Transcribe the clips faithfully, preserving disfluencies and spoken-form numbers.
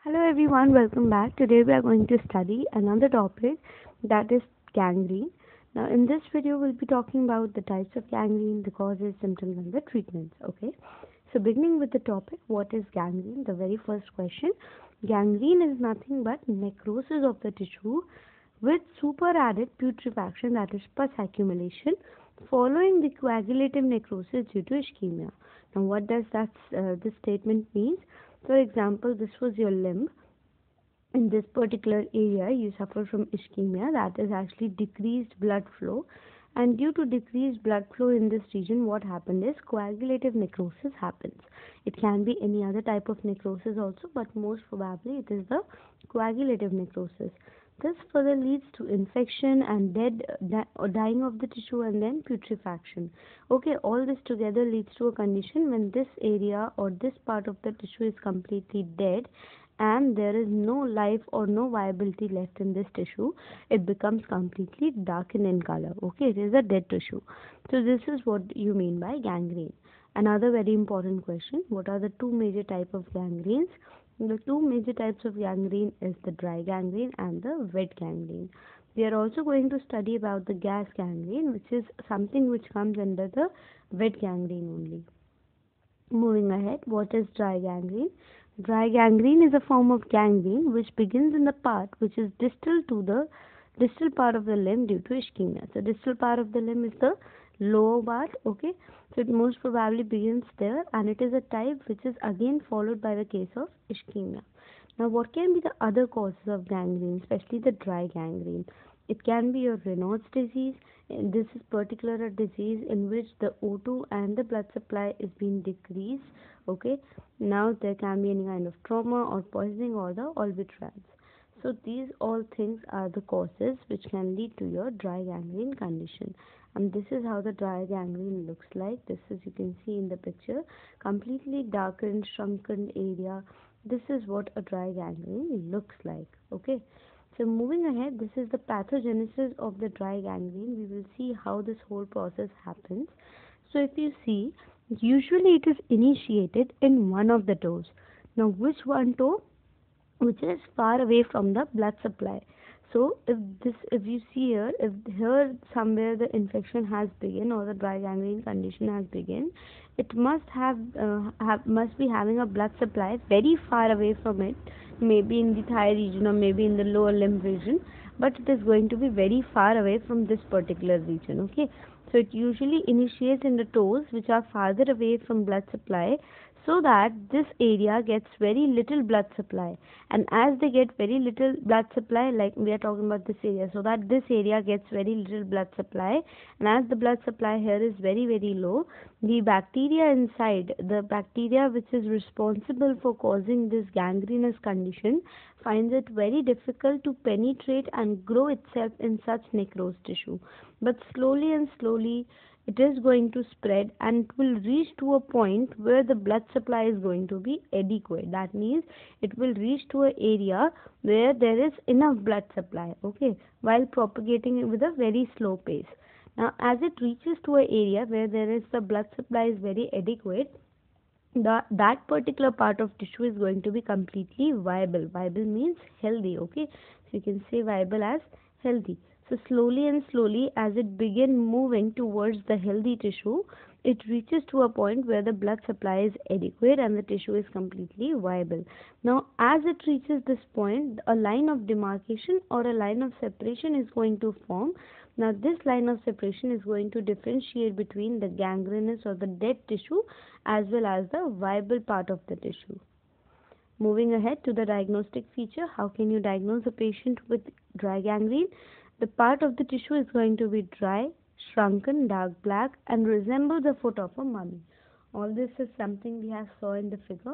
Hello everyone, welcome back. Today we are going to study another topic, that is gangrene. Now in this video we'll be talking about the types of gangrene, the causes, symptoms and the treatments. Okay. So beginning with the topic, what is gangrene? The very first question. Gangrene is nothing but necrosis of the tissue with superadded putrefaction, that is pus accumulation, following the coagulative necrosis due to ischemia. Now what does that uh, this statement means? For example, this was your limb. In this particular area, you suffer from ischemia, that is actually decreased blood flow. And due to decreased blood flow in this region, what happened is coagulative necrosis happens. It can be any other type of necrosis also, but most probably it is the coagulative necrosis. This further leads to infection and dead di- or dying of the tissue and then putrefaction. Okay, all this together leads to a condition when this area or this part of the tissue is completely dead and there is no life or no viability left in this tissue. It becomes completely darkened in color. Okay, it is a dead tissue. So this is what you mean by gangrene. Another very important question: what are the two major type of gangrenes? The two major types of gangrene is the dry gangrene and the wet gangrene. We are also going to study about the gas gangrene, which is something which comes under the wet gangrene only. Moving ahead, what is dry gangrene? Dry gangrene is a form of gangrene which begins in the part which is distal to the distal part of the limb due to ischemia. So distal part of the limb is the lower part, okay? So it most probably begins there, and it is a type which is again followed by the case of ischemia. Now what can be the other causes of gangrene, especially the dry gangrene? It can be your Raynaud's disease. This is particular a disease in which the O two and the blood supply is being decreased. Okay, now there can be any kind of trauma or poisoning or the albitraz. So these all things are the causes which can lead to your dry gangrene condition. And this is how the dry gangrene looks like. This is, you can see in the picture, completely darkened, shrunken area. This is what a dry gangrene looks like. Okay. So moving ahead, this is the pathogenesis of the dry gangrene. We will see how this whole process happens. So if you see, usually it is initiated in one of the toes. Now which one toe? Which is far away from the blood supply. So if this, if you see here, if here somewhere the infection has begun or the dry gangrene condition has begun, it must have, uh, have must be having a blood supply very far away from it, maybe in the thigh region or maybe in the lower limb region, but it is going to be very far away from this particular region. Okay, so it usually initiates in the toes which are farther away from blood supply, so that this area gets very little blood supply. And as they get very little blood supply, like we are talking about this area, so that this area gets very little blood supply, and as the blood supply here is very very low, the bacteria inside, the bacteria which is responsible for causing this gangrenous condition, finds it very difficult to penetrate and grow itself in such necrosed tissue. But slowly and slowly it is going to spread, and it will reach to a point where the blood supply is going to be adequate. That means it will reach to an area where there is enough blood supply, okay, while propagating it with a very slow pace. Now as it reaches to an area where there is the blood supply is very adequate, the, that particular part of tissue is going to be completely viable. Viable means healthy, okay? So you can say viable as healthy. So slowly and slowly, as it begin moving towards the healthy tissue, it reaches to a point where the blood supply is adequate and the tissue is completely viable. Now as it reaches this point, a line of demarcation or a line of separation is going to form. Now this line of separation is going to differentiate between the gangrenous or the dead tissue as well as the viable part of the tissue. Moving ahead to the diagnostic feature, how can you diagnose a patient with dry gangrene? The part of the tissue is going to be dry, shrunken, dark black, and resemble the foot of a mummy. All this is something we have saw in the figure.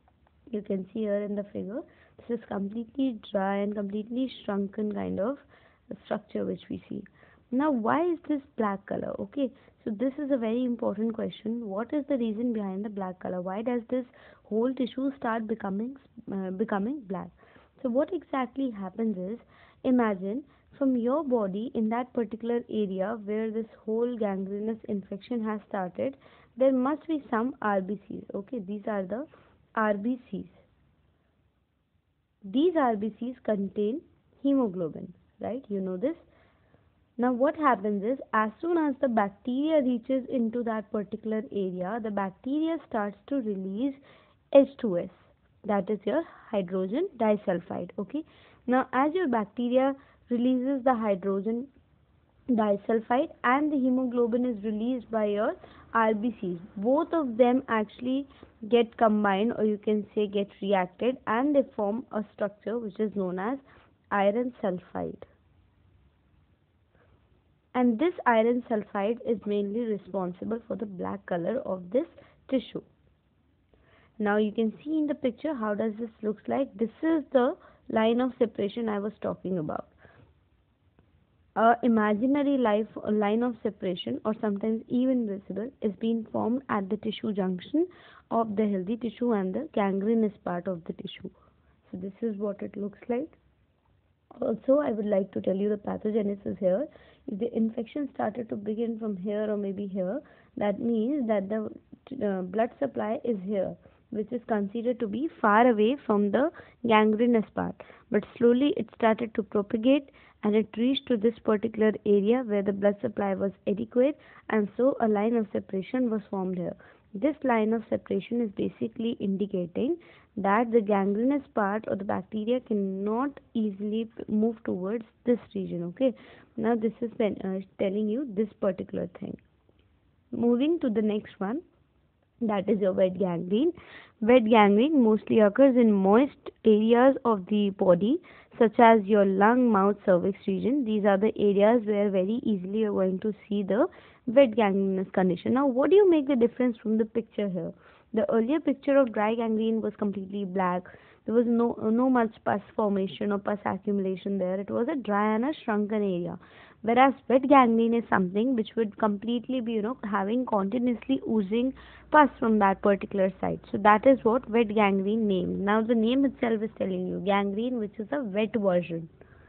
You can see here in the figure, this is completely dry and completely shrunken kind of structure which we see. Now why is this black color? Okay, so this is a very important question. What is the reason behind the black color? Why does this whole tissue start becoming uh, becoming black? So what exactly happens is, imagine from your body in that particular area where this whole gangrenous infection has started, there must be some R B Cs. Okay, these are the R B Cs. These R B Cs contain hemoglobin, right? You know this. Now what happens is, as soon as the bacteria reaches into that particular area, the bacteria starts to release H two S, that is your hydrogen disulfide. Okay. Now as your bacteria releases the hydrogen disulfide and the hemoglobin is released by your R B Cs, both of them actually get combined, or you can say get reacted, and they form a structure which is known as iron sulfide. And this iron sulfide is mainly responsible for the black color of this tissue. Now you can see in the picture how does this looks like. This is the line of separation I was talking about. A imaginary life, a line of separation, or sometimes even visible, is being formed at the tissue junction of the healthy tissue and the gangrenous part of the tissue. So this is what it looks like. Also, I would like to tell you the pathogenesis here. If the infection started to begin from here or maybe here, that means that the uh, blood supply is here, which is considered to be far away from the gangrenous part. But slowly it started to propagate and it reached to this particular area where the blood supply was adequate, and so a line of separation was formed here. This line of separation is basically indicating that the gangrenous part or the bacteria cannot easily move towards this region. Okay, now this is uh, telling you this particular thing. Moving to the next one, that is your wet gangrene. Wet gangrene mostly occurs in moist areas of the body, such as your lung, mouth, cervix region. These are the areas where very easily you're going to see the wet gangrenous condition. Now, what do you make the difference from the picture here? The earlier picture of dry gangrene was completely black. There was no no much pus formation or pus accumulation there. It was a dry and a shrunken area. Whereas wet gangrene is something which would completely be, you know, having continuously oozing pus from that particular site. So that is what wet gangrene name. Now the name itself is telling you gangrene, which is a wet version.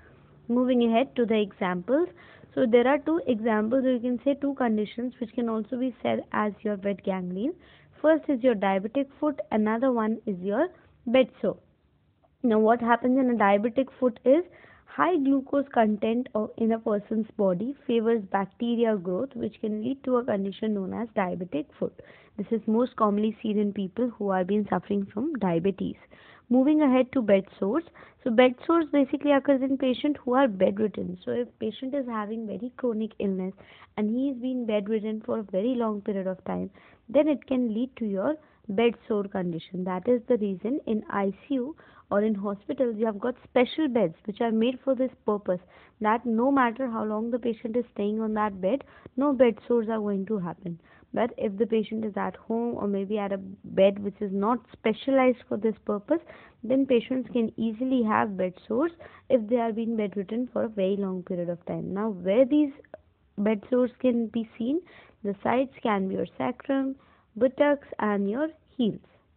Moving ahead to the examples. So there are two examples, or you can say two conditions, which can also be said as your wet gangrene. First is your diabetic foot, another one is your bed sore. Now what happens in a diabetic foot is, high glucose content in a person's body favors bacteria growth, which can lead to a condition known as diabetic foot. This is most commonly seen in people who have been suffering from diabetes. Moving ahead to bed sores. So bed sores basically occurs in patients who are bedridden. So if patient is having very chronic illness and he is being bedridden for a very long period of time, then it can lead to your bed sore condition. That is the reason in I C U or in hospitals you have got special beds which are made for this purpose, that no matter how long the patient is staying on that bed, no bed sores are going to happen. But if the patient is at home or maybe at a bed which is not specialized for this purpose, then patients can easily have bed sores if they are being bedridden for a very long period of time. Now where these bed sores can be seen, the sites can be your sacrum, buttocks and your heels.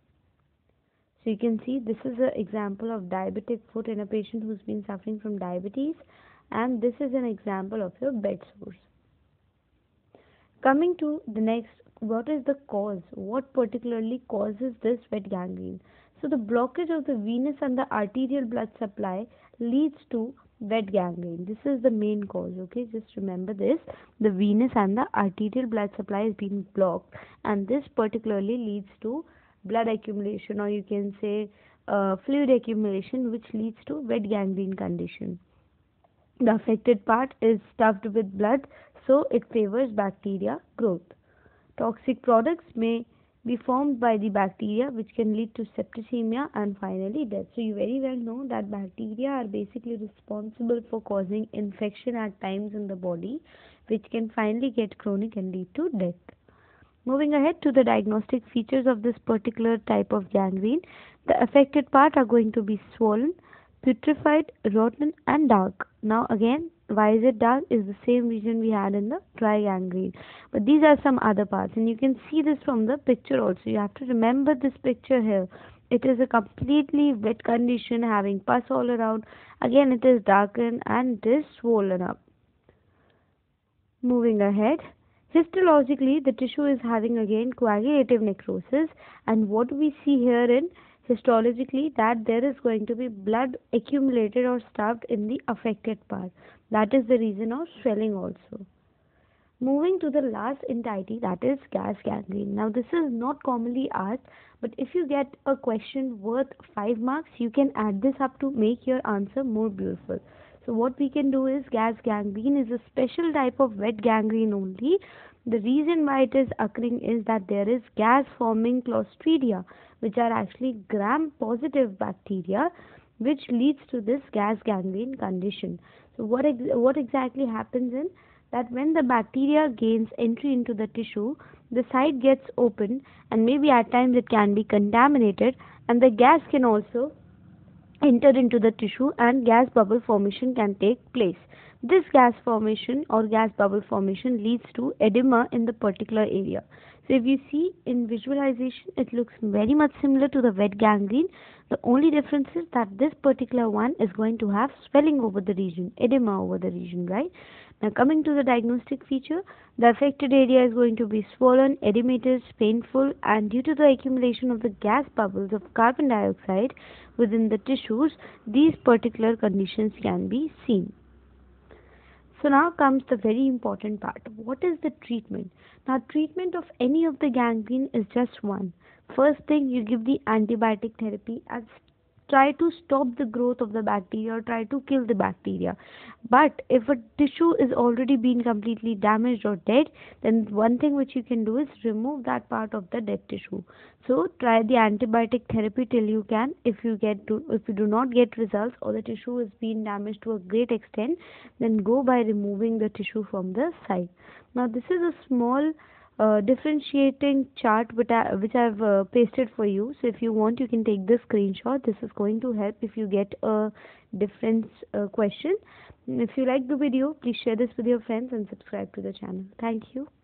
So you can see this is an example of diabetic foot in a patient who's been suffering from diabetes, and this is an example of your bed sores. Coming to the next, what is the cause? What particularly causes this wet gangrene? So the blockage of the venous and the arterial blood supply leads to wet gangrene. This is the main cause. Okay, just remember this. The venous and the arterial blood supply is being blocked, and this particularly leads to blood accumulation, or you can say uh, fluid accumulation, which leads to wet gangrene condition. The affected part is stuffed with blood, so it favors bacteria growth. Toxic products may be formed by the bacteria, which can lead to septicemia and finally death. So you very well know that bacteria are basically responsible for causing infection at times in the body, which can finally get chronic and lead to death. Moving ahead to the diagnostic features of this particular type of gangrene, the affected part are going to be swollen, putrefied, rotten and dark. Now again, why is it dark? Is the same reason we had in the dry gangrene. But these are some other parts, and you can see this from the picture also. You have to remember this picture here. It is a completely wet condition having pus all around. Again, it is darkened and it is swollen up. Moving ahead. Histologically, the tissue is having again coagulative necrosis, and what we see here in histologically that there is going to be blood accumulated or stuffed in the affected part. That is the reason of swelling also. Moving to the last entity, that is gas gangrene. Now this is not commonly asked, but if you get a question worth five marks, you can add this up to make your answer more beautiful. So what we can do is, gas gangrene is a special type of wet gangrene only. The reason why it is occurring is that there is gas forming clostridia, which are actually gram positive bacteria, which leads to this gas gangrene condition. So what ex what exactly happens in that, when the bacteria gains entry into the tissue, the site gets open, and maybe at times it can be contaminated, and the gas can also enter into the tissue, and gas bubble formation can take place. This gas formation or gas bubble formation leads to edema in the particular area. So if you see in visualization, it looks very much similar to the wet gangrene. The only difference is that this particular one is going to have swelling over the region, edema over the region, right? Now coming to the diagnostic feature, the affected area is going to be swollen, edematous, painful, and due to the accumulation of the gas bubbles of carbon dioxide within the tissues, these particular conditions can be seen. So now comes the very important part. What is the treatment? Now treatment of any of the gangrene is just one. First thing, you give the antibiotic therapy and try to stop the growth of the bacteria or try to kill the bacteria. But if a tissue is already been completely damaged or dead, then one thing which you can do is remove that part of the dead tissue. So try the antibiotic therapy till you can. If you get to, if you do not get results or the tissue is being damaged to a great extent, then go by removing the tissue from the site. Now this is a small uh, differentiating chart which I which I've uh, pasted for you. So if you want, you can take this screenshot. This is going to help if you get a difference uh, question. If you like the video, please share this with your friends and subscribe to the channel. Thank you.